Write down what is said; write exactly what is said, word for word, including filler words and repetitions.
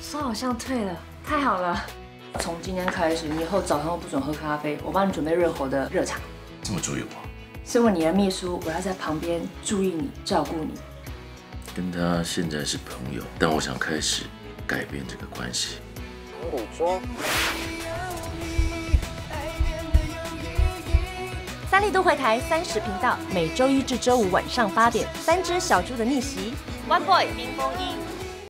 手好像退了，太好了！从今天开始，你以后早上都不准喝咖啡，我帮你准备润喉的热茶。 这么注意我？ 身为你的秘书，我要在旁边注意你、照顾你。 跟他现在是朋友，但我想开始改变这个关系。 你说。 三立都会台三十频道，每周一至周五晚上八点，三只小猪的逆袭 ，One Boy 冰风一。